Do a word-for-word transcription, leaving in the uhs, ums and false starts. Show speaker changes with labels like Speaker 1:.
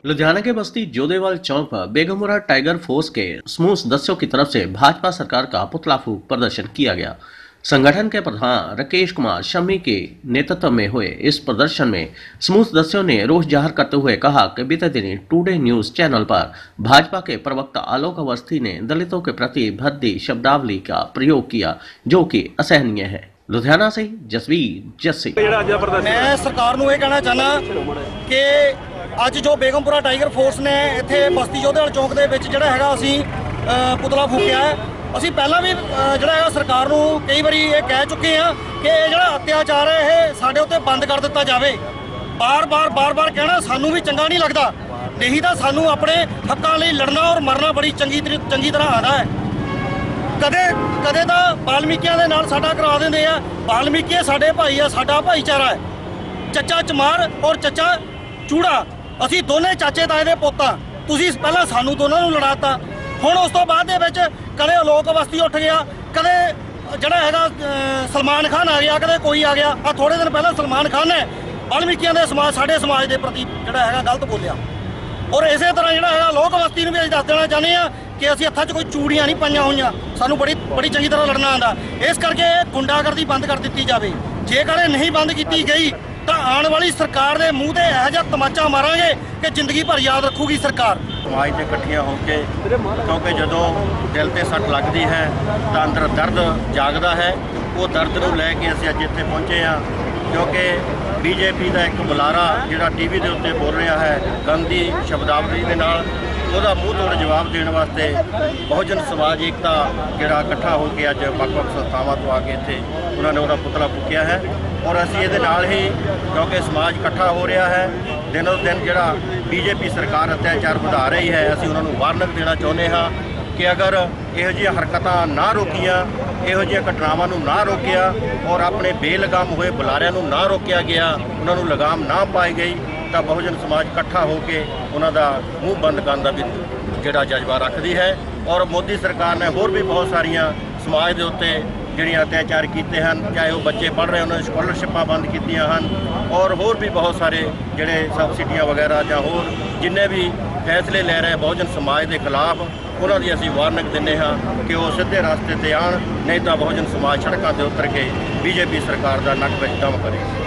Speaker 1: लुधियाना के बस्ती जोधेवाल चौक पर Begumpura tiger force के समूह सदस्यों की तरफ से भाजपा सरकार का पुतला फूंक प्रदर्शन किया गया। संगठन के प्रधान राकेश कुमार शमी के नेतृत्व में हुए इस प्रदर्शन में समूह सदस्यों ने रोष जाहिर करते हुए कहा कि बीते दिन टुडे न्यूज चैनल पर भाजपा के प्रवक्ता आलोक अवस्थी ने दलितों के प्रति भद्दी शब्दावली का प्रयोग किया, जो कि असहनीय है। लुधियाना से जसवीर जस्सी।
Speaker 2: मैं सरकार नूं ये कहना चाहना कि ਅੱਜ जो बेगमपुरा टाइगर फोर्स ने ਇੱਥੇ बस्ती जोधेवाल चौक ਦੇ ਵਿੱਚ ਜਿਹੜਾ ਹੈਗਾ ਅਸੀਂ ਪੁਤਲਾ ਫੂਕਿਆ ਹੈ। ਅਸੀਂ ਪਹਿਲਾਂ ਵੀ ਜਿਹੜਾ ਹੈਗਾ ਸਰਕਾਰ ਨੂੰ ਕਈ ਵਾਰੀ ਇਹ ਕਹਿ ਚੁੱਕੇ ਹਾਂ ਕਿ ਇਹ ਜਿਹੜਾ ਅਤਿਆਚਾਰ ਹੈ ਇਹ ਸਾਡੇ ਉੱਤੇ ਬੰਦ ਕਰ ਦਿੱਤਾ ਜਾਵੇ। ਬਾਰ-ਬਾਰ ਬਾਰ-ਬਾਰ ਕਹਿਣਾ ਸਾਨੂੰ ਵੀ ਚੰਗਾ ਨਹੀਂ ਲੱਗਦਾ, ਨਹੀਂ ਤਾਂ ਸਾਨੂੰ ਆਪਣੇ ਹੱਕਾਂ ਲਈ ਲੜਨਾ ਔਰ ਮਰਨਾ ਬੜੀ ਚੰਗੀ ਚੰਗੀ ਤਰ੍ਹਾਂ ਆਉਂਦਾ ਹੈ। ਕਦੇ ਕਦੇ ਤਾਂ ਬਾਲਮੀਕੀਆਂ ਦੇ ਨਾਲ ਸਾਡਾ ਕਰਾ ਦਿੰਦੇ ਆ। ਬਾਲਮੀਕੀ ਸਾਡੇ ਭਾਈ ਆ, ਸਾਡਾ ਭਾਈਚਾਰਾ ਹੈ। ਚੱਚਾ ਚਮਾਰ ਔਰ ਚੱਚਾ ਚੂੜਾ, ਅਸੀਂ ਦੋਨੇ ਚਾਚੇ ਤਾਏ ਦੇ ਪੁੱਤਾਂ। ਤੁਸੀਂ ਪਹਿਲਾਂ ਸਾਨੂੰ ਦੋਨਾਂ ਨੂੰ ਲੜਾਤਾ, ਹੁਣ ਉਸ ਤੋਂ ਬਾਅਦ ਦੇ ਵਿੱਚ ਕਦੇ ਆਲੋਕ ਅਵਸਥੀ ਉੱਠ ਗਿਆ, ਕਦੇ ਜਿਹੜਾ ਹੈਗਾ ਸਲਮਾਨ ਖਾਨ ਆ ਗਿਆ, ਕਦੇ ਕੋਈ ਆ ਗਿਆ। ਆ ਥੋੜੇ ਦਿਨ ਪਹਿਲਾਂ ਸਲਮਾਨ ਖਾਨ ਨੇ ਬਾਲਮੀਕੀਆਂ ਦੇ ਸਮਾਜ ਸਾਡੇ ਸਮਾਜ ਦੇ ਪ੍ਰਤੀ ਜਿਹੜਾ ਹੈਗਾ ਗਲਤ ਬੋਲਿਆ। ਔਰ ਇਸੇ ਤਰ੍ਹਾਂ ਜਿਹੜਾ ਹੈਗਾ ਆਲੋਕ ਅਵਸਥੀ ਨੂੰ ਵੀ ਅਸੀਂ ਦੱਸ ਦੇਣਾ ਚਾਹੁੰਦੇ ਹਾਂ ਕਿ ਅਸੀਂ ਹੱਥਾਂ 'ਚ ਕੋਈ ਚੂੜੀਆਂ ਨਹੀਂ ਪਾਈਆਂ ਹੋਈਆਂ, ਸਾਨੂੰ ਬੜੀ ਬੜੀ ਚੰਗੀ ਤਰ੍ਹਾਂ ਲੜਨਾ ਆਉਂਦਾ। ਇਸ ਕਰਕੇ ਗੁੰਡਾਗਰਦੀ ਬੰਦ ਕਰ ਦਿੱਤੀ ਜਾਵੇ। ਜੇਕਰ ਇਹ ਨਹੀਂ ਬੰਦ ਕੀਤੀ ਗਈ ਤਾਂ ਆਉਣ ਵਾਲੀ ਸਰਕਾਰ ਦੇ ਮੂੰਹ ਤੇ ਇਹੋ ਜਿਹਾ ਤਮਾਚਾ ਮਾਰਾਂਗੇ ਕਿ ਜ਼ਿੰਦਗੀ ਭਰ ਯਾਦ ਰੱਖੂਗੀ ਸਰਕਾਰ।
Speaker 3: समाज से इकट्ठियाँ होकर, क्योंकि जो दिल से सट लगती है तो अंदर दर्द जागता है। वो दर्द को लैके असीं अज इत्थे पहुँचे हाँ, क्योंकि बीजेपी का एक बुलारा जिहड़ा टी वी के उत्ते बोल रहा है गंदी शब्दावली के नाल, ਉਹਦਾ ਮੂੰਹ ਤੋੜ ਜਵਾਬ ਦੇਣ ਵਾਸਤੇ ਬਹੁਜਨ ਸਮਾਜ ਏਕਤਾ ਜਿਹੜਾ ਇਕੱਠਾ ਹੋ ਕੇ ਅੱਜ ਵੱਖ-ਵੱਖ ਸੰਸਥਾਵਾਂ ਤੋਂ ਆ ਕੇ ਇੱਥੇ ਉਹਨਾਂ ਨੇ ਉਹਦਾ ਪੁਤਲਾ ਫੂਕਿਆ ਹੈ। ਔਰ ਅਸੀਂ ਇਹਦੇ ਨਾਲ ਹੀ, ਕਿਉਂਕਿ ਸਮਾਜ ਇਕੱਠਾ ਹੋ ਰਿਹਾ ਹੈ, ਦਿਨੋਂ ਦਿਨ ਜਿਹੜਾ ਬੀਜੇਪੀ ਸਰਕਾਰ ਅਤਿਆਚਾਰ ਵਧਾ ਰਹੀ ਹੈ, ਅਸੀਂ ਉਹਨਾਂ ਨੂੰ ਵਾਰਨਿੰਗ ਦੇਣਾ ਚਾਹੁੰਦੇ ਹਾਂ ਕਿ ਅਗਰ ਇਹੋ ਜਿਹੀਆਂ ਹਰਕਤਾਂ ਨਾ ਰੋਕੀਆਂ, ਇਹੋ ਜਿਹੀਆਂ ਘਟਨਾਵਾਂ ਨੂੰ ਨਾ ਰੋਕਿਆ ਔਰ ਆਪਣੇ ਬੇਲਗਾਮ ਹੋਏ ਬੁਲਾਰਿਆਂ ਨੂੰ ਨਾ ਰੋਕਿਆ ਗਿਆ, ਉਹਨਾਂ ਨੂੰ ਲਗਾਮ ਨਾ ਪਾਈ ਗਈ ਤਾਂ ਬਹੁਜਨ ਸਮਾਜ ਇਕੱਠਾ ਹੋ ਕੇ ਉਹਨਾਂ ਦਾ ਮੂੰਹ ਬੰਦ ਕਰਨ ਦਾ ਵੀ ਜਿਹੜਾ ਜਜ਼ਬਾ ਰੱਖਦੀ ਹੈ। ਔਰ ਮੋਦੀ ਸਰਕਾਰ ਨੇ ਹੋਰ ਵੀ ਬਹੁਤ ਸਾਰੀਆਂ ਸਮਾਜ ਦੇ ਉੱਤੇ ਜਿਹੜੀਆਂ ਅਤਿਆਚਾਰ ਕੀਤੇ ਹਨ, ਚਾਹੇ ਉਹ ਬੱਚੇ ਪੜ੍ਹ ਰਹੇ ਉਹਨਾਂ ਦੀ ਸਕਾਲਰਸ਼ਿਪਾਂ ਬੰਦ ਕੀਤੀਆਂ ਹਨ, ਔਰ ਹੋਰ ਵੀ ਬਹੁਤ ਸਾਰੇ ਜਿਹੜੇ ਸਬਸਿਡੀਆਂ ਵਗੈਰਾ ਜਾਂ ਹੋਰ ਜਿੰਨੇ ਵੀ ਫੈਸਲੇ ਲੈ ਰਹੇ ਬਹੁਜਨ ਸਮਾਜ ਦੇ ਖਿਲਾਫ, ਉਹਨਾਂ ਦੀ ਅਸੀਂ ਵਾਰਨਿੰਗ ਦਿੰਦੇ ਹਾਂ ਕਿ ਉਹ ਸਿੱਧੇ ਰਸਤੇ ਤੇ ਆਉਣ, ਨਹੀਂ ਤਾਂ ਬਹੁਜਨ ਸਮਾਜ ਸੜਕਾਂ 'ਤੇ ਉਤਰ ਕੇ ਬੀਜੇਪੀ ਸਰਕਾਰ ਦਾ ਨੱਕ ਵਿੱਚ ਦਮ ਕਰੇ।